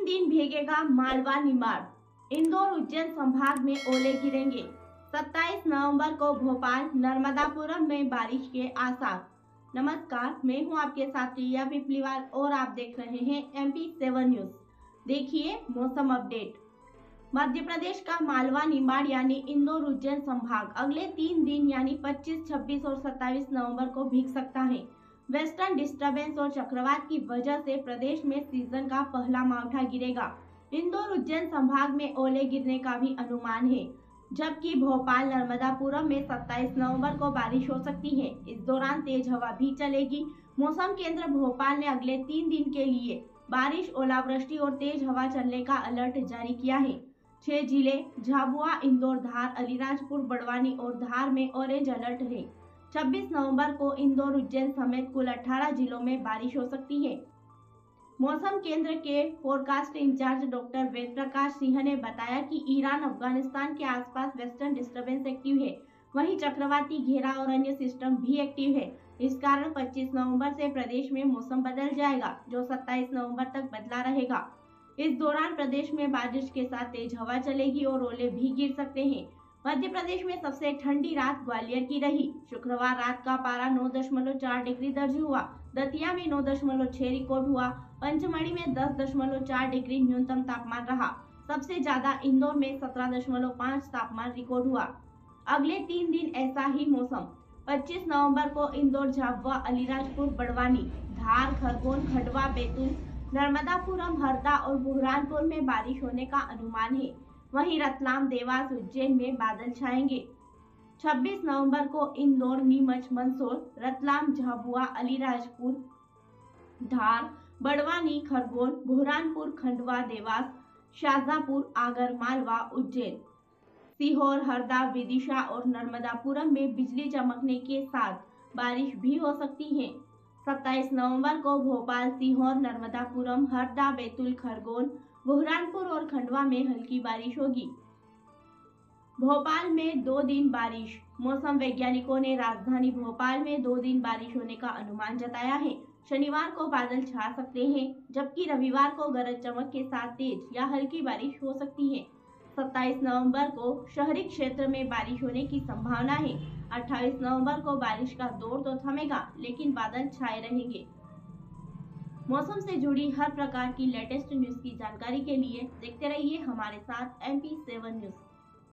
दिन भीगेगा मालवा निमाड़। इंदौर उज्जैन संभाग में ओले गिरेंगे। 27 नवंबर को भोपाल नर्मदापुरम में बारिश के आसार। नमस्कार, मैं हूं आपके साथ रिया पिपलीवाल और आप देख रहे हैं MP7 न्यूज। देखिए मौसम अपडेट। मध्य प्रदेश का मालवा निमाड़ यानी इंदौर उज्जैन संभाग अगले 3 दिन यानी 25, 26 और 27 नवंबर को भीग सकता है। वेस्टर्न डिस्टर्बेंस और चक्रवात की वजह से प्रदेश में सीजन का पहला मावठा गिरेगा। इंदौर उज्जैन संभाग में ओले गिरने का भी अनुमान है, जबकि भोपाल नर्मदापुरम में 27 नवंबर को बारिश हो सकती है। इस दौरान तेज हवा भी चलेगी। मौसम केंद्र भोपाल ने अगले 3 दिन के लिए बारिश, ओलावृष्टि और तेज हवा चलने का अलर्ट जारी किया है। 6 जिले झाबुआ, इंदौर, धार, अलीराजपुर, बड़वानी और धार में ऑरेंज अलर्ट है। 26 नवंबर को इंदौर, उज्जैन समेत कुल 18 जिलों में बारिश हो सकती है। मौसम केंद्र के forecast in charge doctor Ved Prakash Singh ने बताया कि ईरान, अफगानिस्तान के आसपास वेस्टर्न डिस्टर्बेंस एक्टिव है। वहीं चक्रवाती घेरा और अन्य सिस्टम भी एक्टिव है। इस कारण 25 नवंबर से प्रदेश में मौसम बदल जाएगा, जो 27 नवंबर तक बदला रहेगा। इस दौरान प्रदेश में बारिश के साथ तेज हवा चलेगी और ओले भी गिर सकते हैं। मध्य प्रदेश में सबसे ठंडी रात ग्वालियर की रही। शुक्रवार रात का पारा 9.4 डिग्री दर्ज हुआ। दतिया में 9.6 रिकॉर्ड हुआ। पंचमढ़ी में 10.4 डिग्री न्यूनतम तापमान रहा। सबसे ज्यादा इंदौर में 17.5 तापमान रिकॉर्ड हुआ। अगले 3 दिन ऐसा ही मौसम। 25 नवंबर को इंदौर, झाबुआ, अलीराजपुर, बड़वानी, धार, खरगोन, खंडवा, बैतूल, नर्मदापुरम, हरदा और बुरहानपुर में बारिश होने का अनुमान है। वहीं रतलाम, देवास, उज्जैन में बादल छाएंगे। 26 नवंबर को इंदौर, नीमच, मंदसौर, रतलाम, झाबुआ, अलीराजपुर, धार, बड़वानी, खरगोन, बुरहानपुर, खंडवा, देवास, शाजापुर, आगर मालवा, उज्जैन, सीहोर, हरदा, विदिशा और नर्मदापुरम में बिजली चमकने के साथ बारिश भी हो सकती है। 27 नवंबर को भोपाल, सीहोर, नर्मदापुरम, हरदा, बैतूल, खरगोन, बुरहानपुर और खंडवा में हल्की बारिश होगी। भोपाल में 2 दिन बारिश। मौसम वैज्ञानिकों ने राजधानी भोपाल में 2 दिन बारिश होने का अनुमान जताया है। शनिवार को बादल छा सकते हैं, जबकि रविवार को गरज चमक के साथ तेज या हल्की बारिश हो सकती है। 27 नवंबर को शहरी क्षेत्र में बारिश होने की संभावना है। 28 नवंबर को बारिश का दौर तो थमेगा, लेकिन बादल छाए रहेंगे। मौसम से जुड़ी हर प्रकार की लेटेस्ट न्यूज की जानकारी के लिए देखते रहिए हमारे साथ MP7 न्यूज।